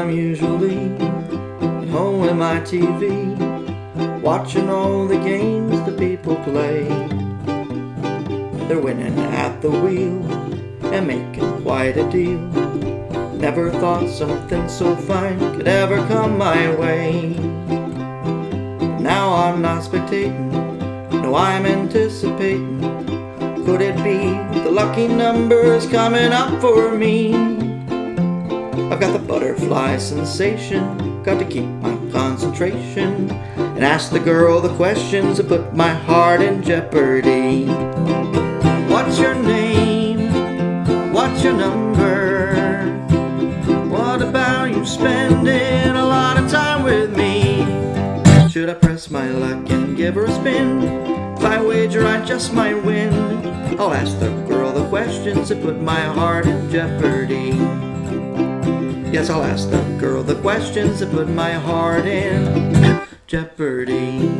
I'm usually at home with my TV, watching all the games the people play. They're winning at the wheel and making quite a deal. Never thought something so fine could ever come my way. Now I'm not spectating, no, I'm anticipating. Could it be the lucky numbers coming up for me? I've got the butterfly sensation, got to keep my concentration, and ask the girl the questions that put my heart in jeopardy. What's your name? What's your number? What about you spending a lot of time with me? Should I press my luck and give her a spin? If I wager I just might win, I'll ask the girl the questions that put my heart in jeopardy. Yes, I'll ask the girl the questions that put my heart in jeopardy.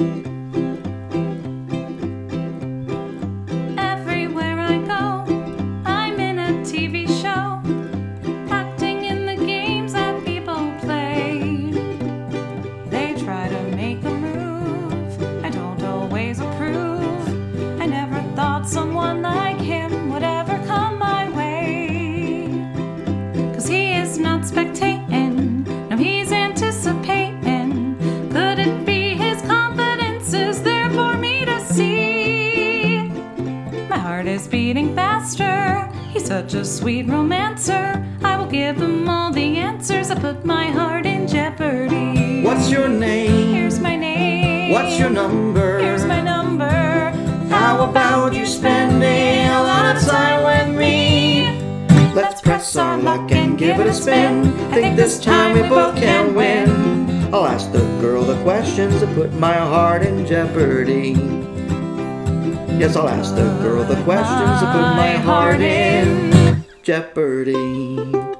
Everywhere I go, I'm in a TV show, acting in the games that people play. They try to make a move, I don't always approve. I never thought someone like him would ever come my way. 'Cause he is not spectating, no, he's anticipating. Could it be his confidence is there for me to see? My heart is beating faster, he's such a sweet romancer. I will give him all the answers that put my heart in jeopardy. What's your name? Here's my name. What's your number? Here's my number. How about you spending a lot of time with me? Let's press our luck and give it a spin. I think this time we both can win. I'll ask the girl the questions that put my heart in jeopardy. Yes, I'll ask the girl the questions that put my heart in jeopardy.